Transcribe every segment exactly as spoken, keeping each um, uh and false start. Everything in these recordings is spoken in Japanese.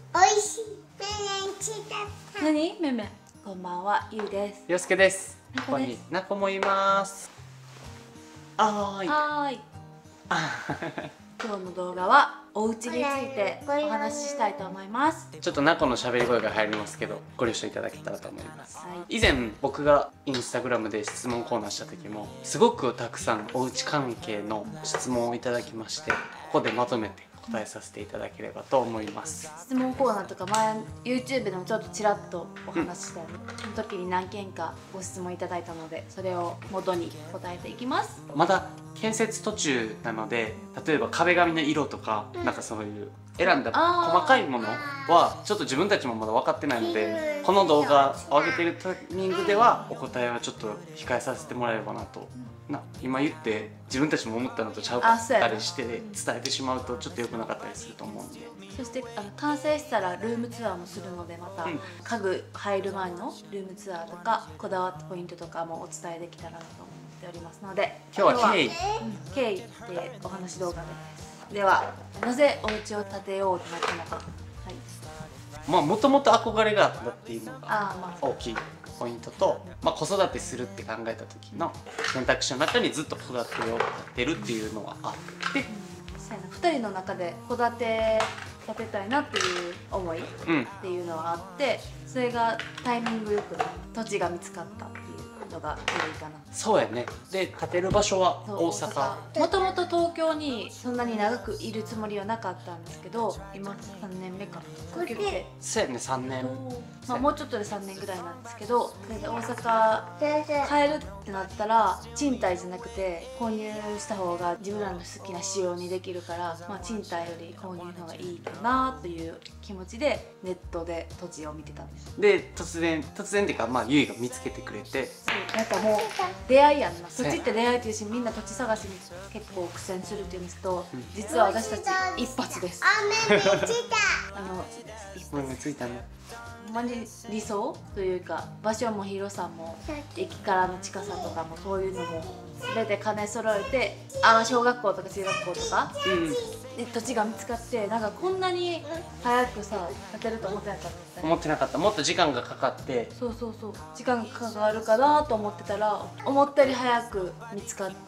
おいしいメメンチだった。 何めめ、こんばんは、ゆうです。 よすけです。 なこです。 ここになこもいます。あーい。 はーい。今日の動画はお家についてお話ししたいと思います。 ちょっとなこの喋り声が入りますけど、ご了承いただけたらと思います。 はい、 以前僕がインスタグラムで質問コーナーした時もすごくたくさんおうち関係の質問をいただきまして、ここでまとめて答えさせていただければと思います。 質問コーナーとか前 YouTube でもちょっとちらっとお話ししたよね、うん、その時に何件かご質問いただいたので、それを元に答えていきます。 まだ建設途中なので、例えば壁紙の色とか、うん、なんかそういう選んだ細かいものはちょっと自分たちもまだ分かってないので、この動画を上げてるタイミングではお答えはちょっと控えさせてもらえればなと。な今言って自分たちも思ったのとちゃうかったりして伝えてしまうとちょっと良くなかったりすると思うんで。 そしてあの完成したらルームツアーもするので、また、うん、家具入る前のルームツアーとかこだわったポイントとかもお伝えできたらなと思っておりますので、 今日は経緯、 うん、経緯でお話動画です。では、なぜお家を建てようとなったのか。はい、 まあもともと憧れがあったっていうのが大きいポイントと、まあ、子育てするって考えた時の選択肢の中にずっと戸建てを建てるっていうのはあって、うん、 そうやな、ふたりの中で戸建て建てたいなっていう思いっていうのはあって、うん、それがタイミングよく土地が見つかったっていうのがいいかな。 そうやね。で建てる場所は大阪。 もともと東京にそんなに長くいるつもりはなかったんですけど、今さんねんめか東京来て、 そうやね、さんねん、 まあ、もうちょっとでさんねんぐらいなんですけど、それで大阪帰るってなったら賃貸じゃなくて購入した方が自分らの好きな仕様にできるから、まあ、賃貸より購入の方がいいかなという気持ちでネットで土地を見てたんです。 で突然突然っていうか、まあ、ゆいが見つけてくれて、 そうなんかもう出会いやんな。土地って出会いっていうし、みんな土地探しに結構苦戦するっていうんですけど、うん、実は私たち一発です。 あ、めめついた。 あのめめついたね。 ほんまに理想というか、場所も広さも駅からの近さとかもそういうのも全て兼ね揃えて、あ小学校とか中学校とか、うん、で土地が見つかって、なんかこんなに早くさ建てると思ってなかった、 思ってなかった。もっと時間がかかって、 そうそうそう、時間がかかるかなと思ってたら思ったより早く見つかって、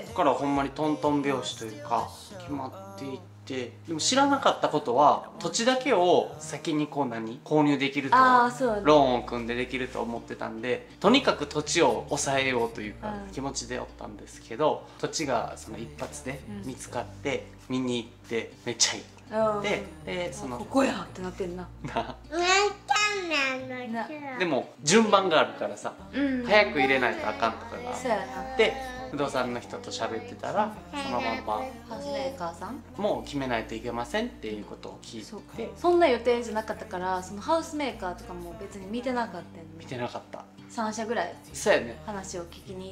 だからほんまにトントン拍子というか決まっていって。でも知らなかったことは、土地だけを先にこう何購入できると、 あそう、ね、 ローンを組んでできると思ってたんで、とにかく土地を抑えようというか気持ちでおったんですけど、土地がその一発で見つかって見に行ってめっちゃいい。うん、ででそのここやってなってんな。なでも順番があるからさ、うん、早く入れないとあかんとかがあって、不動産の人と喋ってたら、そのままハウスメーカーさんもう決めないといけませんっていうことを聞いて、 そ, そんな予定じゃなかったから、そのハウスメーカーとかも別に見てなかったの。 見てなかった。 さん社ぐらいそうやね、 話を聞きに行って、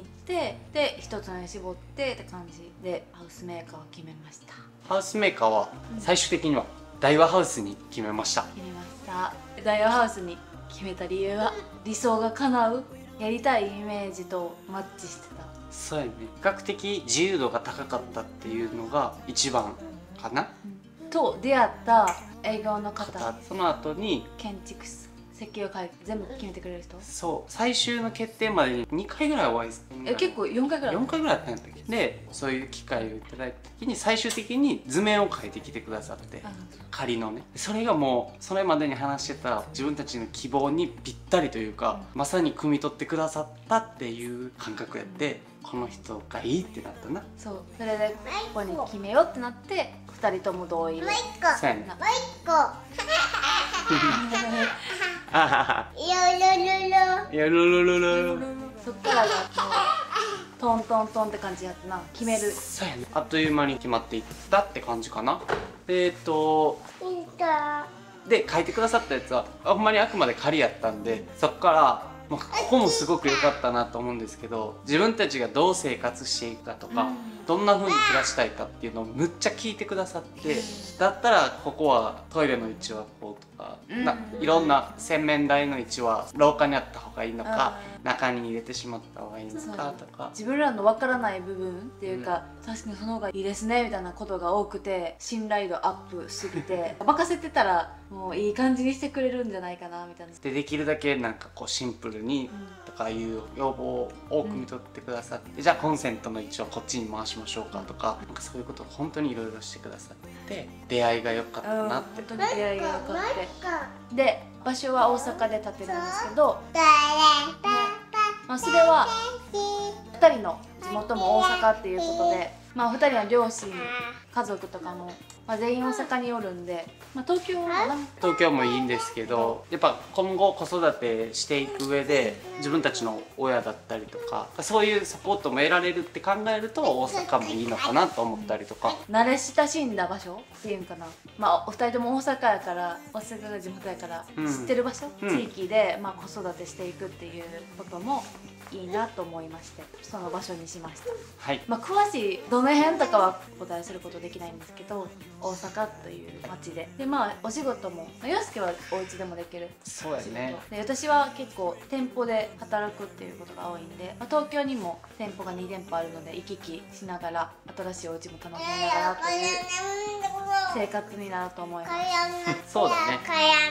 で一つのに絞ってって感じでハウスメーカーを決めました。 ハウスメーカーは最終的には大和ハウスに決めました。 決めました。大和ハウスに決めた理由は、理想が叶う、やりたいイメージとマッチしてた。 そうやね、比較的自由度が高かったっていうのが一番かな、 うん、と出会った営業の方、 その後に建築士、設計を変えて全部決めてくれる人、 そう最終の決定までににかいぐらいお会いする。 え結構よんかいぐらいよんかいぐらいやったんやったっけ。でそういう機会をいただいた時に最終的に図面を描いてきてくださって、仮のね、それがもうそれまでに話してた自分たちの希望にぴったりというか、うん、まさに汲み取ってくださったっていう感覚やって、うん、この人がいいってなったな。 そう、それでここに決めようってなってふたりとも同意。 もう一個、 そうやね、 もう一個よろろろいやルルルルル、 そっからがもうトントントンって感じやったな。決める、 そうやね、あっという間に決まっていったって感じかな。えっとで書いてくださったやつはほんまにあくまで仮やったんで、そっから、まあ、ここもすごく良かったなと思うんですけど、自分たちがどう生活していくかとか、 どんな風に暮らしたいかっていうのをむっちゃ聞いてくださって、だったらここはトイレの位置はこうとか、 うんないろんな洗面台の位置は廊下にあった方がいいのか、中に入れてしまった方がいいのかとか。 自分らの分からない部分っていうか、うん、確かにその方がいいですねみたいなことが多くて、信頼度アップすぎて任せてたらもういい感じにしてくれるんじゃないかなみたいな。 でできるだけなんかこうシンプルにとかいう要望を多く見とってくださって、うん、じゃあコンセントの位置をこっちに回しましょうかとか、なんかそういうことを本当にいろいろしてくださって出会いが良かったなって、 うん、本当に出会いが良かった。で場所は大阪で建てるんですけど、まあ、それはふたりの地元も大阪っていうことで、まあ、ふたりの両親家族とかも、まあ、全員大阪におるんで、まあ、東京かな。 東京もいいんですけど、やっぱ今後子育てしていく上で自分たちの親だったりとかそういうサポートも得られるって考えると大阪もいいのかなと思ったりとか。 慣れ親しんだ場所っていうんかな、まあ、お二人とも大阪やから大阪が地元やから知ってる場所、うん、地域で、まあ、子育てしていくっていうこともいいなと思いまして、その場所にしました。 はい、 まあ、詳しいどの辺とかはお答えすることできないんですけど、大阪という町で、でまあお仕事も洋介はお家でもできる。 そうやね。 で私は結構店舗で働くっていうことが多いんで、まあ、東京にも店舗がに店舗あるので行き来しながら新しいお家も楽しみながらという生活になると思います。 そうだね。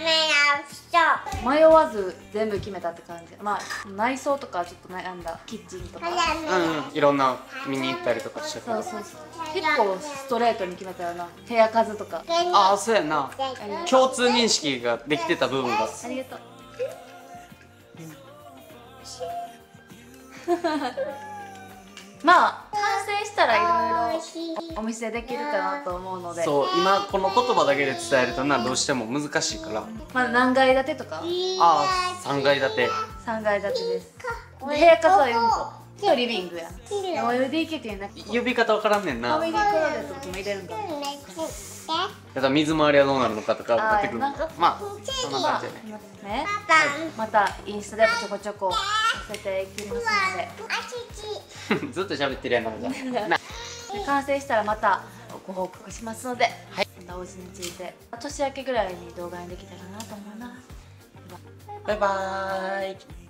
迷わず全部決めたって感じ。まあ内装とかちょっと悩んだ、キッチンとか、 うん、いろんな見に行ったりとかしてた。 そうそうそう、結構ストレートに決めたよな。部屋数とか。 ああそうやな、共通認識ができてた部分が。 ありがとう。まあ完成したらいろいろお見せできるかなと思うので。 そう今この言葉だけで伝えるとなどうしても難しいから、 まあ何階建てとか。 ああさんがい建て。 さんがい建てです。部屋数はよんことリビングや。オーエルディーケー っていうな呼び方わからんねんな。 ファミリークローゼットとかも入れるんだ。 だから水回りはどうなるのかとか分かってくる。まあそんな感じでね。 ね、またインスタでちょこちょこ載せていきますので。 ずっと喋ってるやんな。 で完成したらまたご報告しますので、はい、またお家について年明けぐらいに動画にできたらなと思います。 バイバーイ。